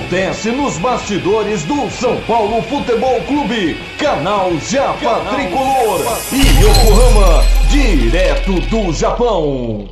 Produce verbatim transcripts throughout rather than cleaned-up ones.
acontece nos bastidores do São Paulo Futebol Clube. Canal Japa Canal Tricolor Japa. E Yokohama, direto do Japão.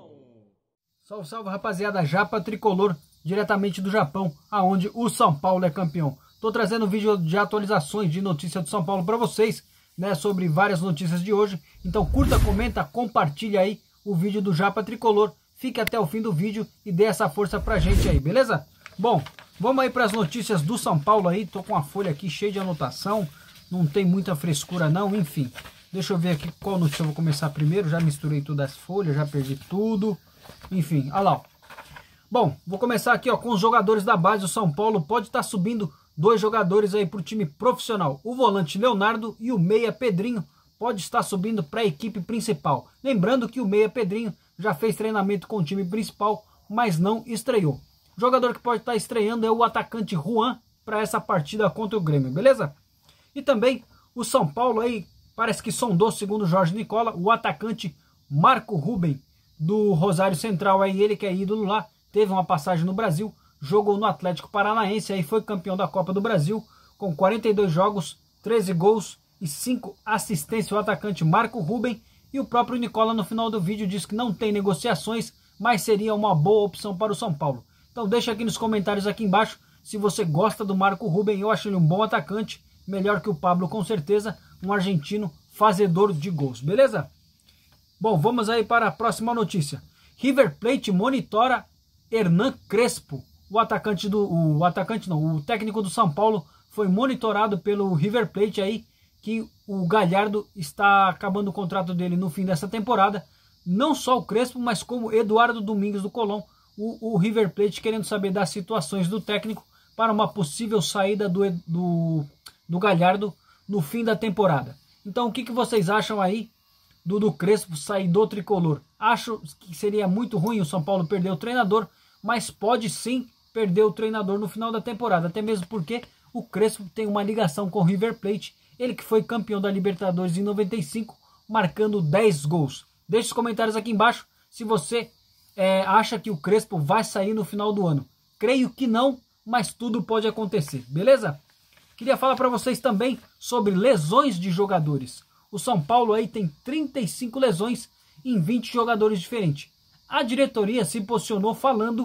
Salve, salve, rapaziada, Japa Tricolor, diretamente do Japão, aonde o São Paulo é campeão. Tô trazendo vídeo de atualizações de notícias do São Paulo para vocês, né, sobre várias notícias de hoje. Então curta, comenta, compartilha aí o vídeo do Japa Tricolor. Fique até o fim do vídeo e dê essa força pra gente aí, beleza? Bom, vamos aí para as notícias do São Paulo aí. Tô com a folha aqui cheia de anotação, não tem muita frescura não, enfim. Deixa eu ver aqui qual notícia eu vou começar primeiro. Já misturei todas as folhas, já perdi tudo. Enfim, olha lá, ó. Bom, vou começar aqui, ó, com os jogadores da base. O São Paulo pode estar subindo dois jogadores aí para o time profissional. O volante Leonardo e o meia Pedrinho pode estar subindo para a equipe principal. Lembrando que o meia Pedrinho já fez treinamento com o time principal, mas não estreou. O jogador que pode estar estreando é o atacante Juan para essa partida contra o Grêmio, beleza? E também o São Paulo aí parece que sondou, segundo Jorge Nicola, o atacante Marco Ruben do Rosário Central, aí ele que é ídolo lá, teve uma passagem no Brasil, jogou no Atlético Paranaense, aí foi campeão da Copa do Brasil com quarenta e dois jogos, treze gols e cinco assistências. O atacante Marco Ruben. E o próprio Nicola no final do vídeo diz que não tem negociações, mas seria uma boa opção para o São Paulo. Então deixa aqui nos comentários aqui embaixo se você gosta do Marco Ruben. Eu acho ele um bom atacante, melhor que o Pablo com certeza, um argentino fazedor de gols, beleza? Bom, vamos aí para a próxima notícia. River Plate monitora Hernan Crespo. O atacante do o atacante não, o técnico do São Paulo foi monitorado pelo River Plate aí, que o Galhardo está acabando o contrato dele no fim dessa temporada. Não só o Crespo, mas como Eduardo Domingues do Colón, o, o River Plate querendo saber das situações do técnico para uma possível saída do, do, do Galhardo no fim da temporada. Então o que, que vocês acham aí do, do Crespo sair do tricolor? Acho que seria muito ruim o São Paulo perder o treinador, mas pode sim perder o treinador no final da temporada, até mesmo porque o Crespo tem uma ligação com o River Plate. Ele que foi campeão da Libertadores em noventa e cinco, marcando dez gols. Deixe os comentários aqui embaixo se você é, acha que o Crespo vai sair no final do ano. Creio que não, mas tudo pode acontecer, beleza? Queria falar para vocês também sobre lesões de jogadores. O São Paulo aí tem trinta e cinco lesões em vinte jogadores diferentes. A diretoria se posicionou falando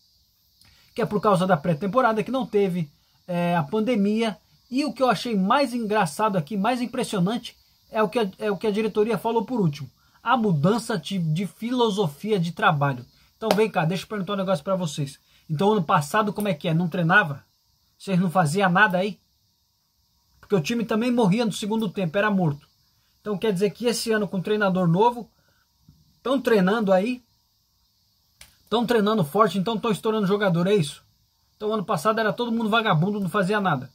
que é por causa da pré-temporada, que não teve é, a pandemia. E o que eu achei mais engraçado aqui, mais impressionante, é o que a, é o que a diretoria falou por último. A mudança de, de filosofia de trabalho. Então vem cá, deixa eu perguntar um negócio para vocês. Então ano passado como é que é? Não treinava? Vocês não faziam nada aí? Porque o time também morria no segundo tempo, era morto. Então quer dizer que esse ano com treinador novo, estão treinando aí, estão treinando forte, então estão estourando jogador, é isso? Então ano passado era todo mundo vagabundo, não fazia nada.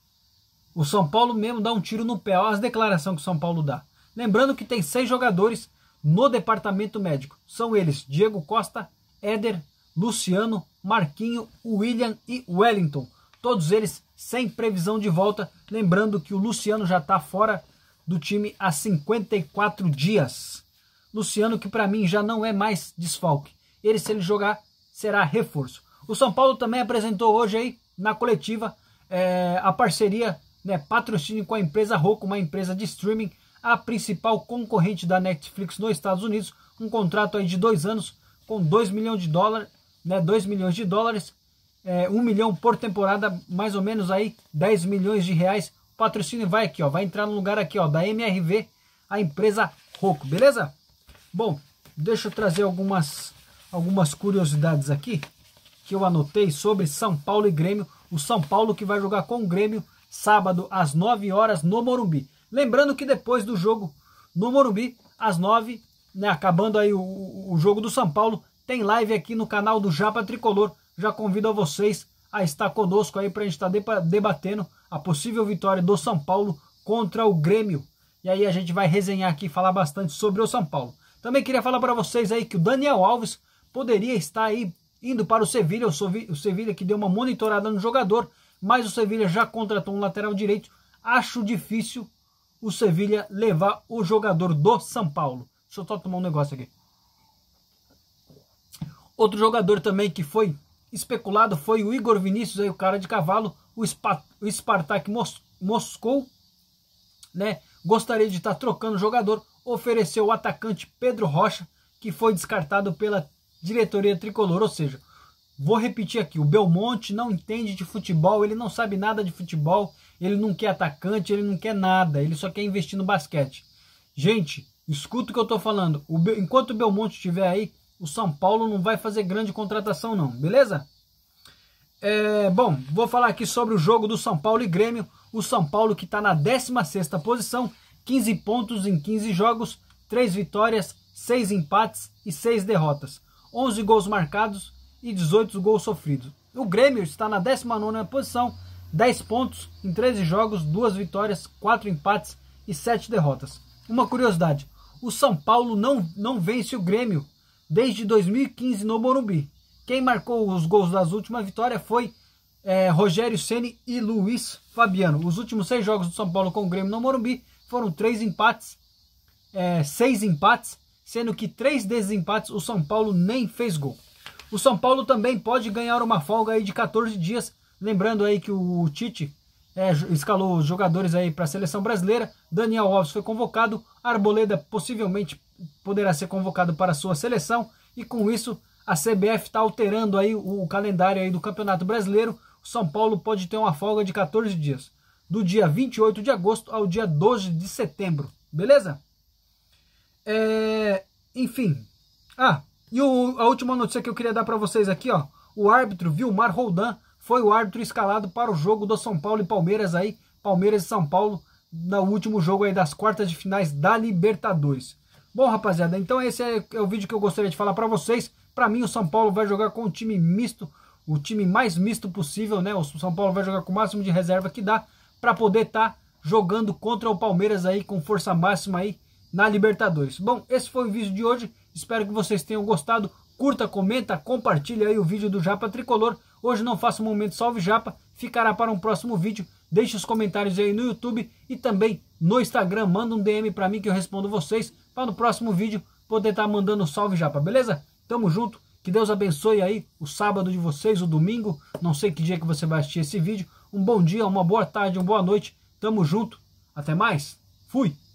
O São Paulo mesmo dá um tiro no pé. Olha as declarações que o São Paulo dá. Lembrando que tem seis jogadores no departamento médico. São eles Diego Costa, Éder, Luciano, Marquinho, William e Wellington. Todos eles sem previsão de volta. Lembrando que o Luciano já está fora do time há cinquenta e quatro dias. Luciano que para mim já não é mais desfalque. Ele, se ele jogar, será reforço. O São Paulo também apresentou hoje aí na coletiva é, a parceria, né, patrocínio com a empresa Roku, uma empresa de streaming, a principal concorrente da Netflix nos Estados Unidos, um contrato aí de dois anos com dois milhões de dólares, né, dois milhões de dólares, é, um milhão por temporada, mais ou menos aí dez milhões de reais. O patrocínio vai aqui, ó, vai entrar no lugar aqui, ó, da M R V, a empresa Roku, beleza? Bom, deixa eu trazer algumas, algumas curiosidades aqui que eu anotei sobre São Paulo e Grêmio. O São Paulo que vai jogar com o Grêmio sábado às nove horas no Morumbi. Lembrando que depois do jogo no Morumbi, às nove, né, acabando aí o, o jogo do São Paulo, tem live aqui no canal do Japa Tricolor. Já convido a vocês a estar conosco aí para a gente estar debatendo a possível vitória do São Paulo contra o Grêmio. E aí a gente vai resenhar aqui e falar bastante sobre o São Paulo. Também queria falar para vocês aí que o Daniel Alves poderia estar aí indo para o Sevilha. O Sevilha que deu uma monitorada no jogador, mas o Sevilha já contratou um lateral direito. Acho difícil o Sevilha levar o jogador do São Paulo. Deixa eu só tomar um negócio aqui. Outro jogador também que foi especulado foi o Igor Vinícius, aí, o cara de cavalo, o, Spa, o Spartak Mos, Moscou, né? Gostaria de estar trocando o jogador, ofereceu o atacante Pedro Rocha, que foi descartado pela diretoria tricolor. Ou seja, vou repetir aqui, o Belmonte não entende de futebol, ele não sabe nada de futebol, ele não quer atacante, ele não quer nada, ele só quer investir no basquete. Gente, escuta o que eu tô falando, o Be enquanto o Belmonte estiver aí, o São Paulo não vai fazer grande contratação não, beleza? É, bom, vou falar aqui sobre o jogo do São Paulo e Grêmio. O São Paulo que está na décima sexta posição, quinze pontos em quinze jogos, três vitórias, seis empates e seis derrotas, onze gols marcados e dezoito gols sofridos. O Grêmio está na décima nona posição, dez pontos em treze jogos, duas vitórias, quatro empates e sete derrotas. Uma curiosidade, o São Paulo não, não vence o Grêmio desde dois mil e quinze no Morumbi. Quem marcou os gols das últimas vitórias foi é, Rogério Ceni e Luiz Fabiano. Os últimos seis jogos do São Paulo com o Grêmio no Morumbi foram três empates, é, seis empates, sendo que três desses empates o São Paulo nem fez gol. O São Paulo também pode ganhar uma folga aí de quatorze dias, lembrando aí que o Tite é, escalou os jogadores aí para a seleção brasileira. Daniel Alves foi convocado, Arboleda possivelmente poderá ser convocado para a sua seleção, e com isso a C B F está alterando aí o calendário aí do Campeonato Brasileiro. O São Paulo pode ter uma folga de quatorze dias, do dia vinte e oito de agosto ao dia doze de setembro, beleza? É, enfim, ah, e o, a última notícia que eu queria dar para vocês aqui, ó, o árbitro Vilmar Roldan foi o árbitro escalado para o jogo do São Paulo e Palmeiras aí, Palmeiras e São Paulo, no último jogo aí das quartas de finais da Libertadores. Bom, rapaziada, então esse é, é o vídeo que eu gostaria de falar para vocês. Para mim, o São Paulo vai jogar com um time misto, o time mais misto possível, né? O São Paulo vai jogar com o máximo de reserva que dá para poder estar tá jogando contra o Palmeiras aí com força máxima aí na Libertadores. Bom, esse foi o vídeo de hoje. Espero que vocês tenham gostado. Curta, comenta, compartilha aí o vídeo do Japa Tricolor. Hoje não faço momento salve Japa, ficará para um próximo vídeo. Deixe os comentários aí no YouTube e também no Instagram. Manda um D M para mim que eu respondo vocês, para no próximo vídeo poder estar tá mandando salve Japa, beleza? Tamo junto, que Deus abençoe aí o sábado de vocês, o domingo, não sei que dia que você vai assistir esse vídeo. Um bom dia, uma boa tarde, uma boa noite, tamo junto, até mais, fui!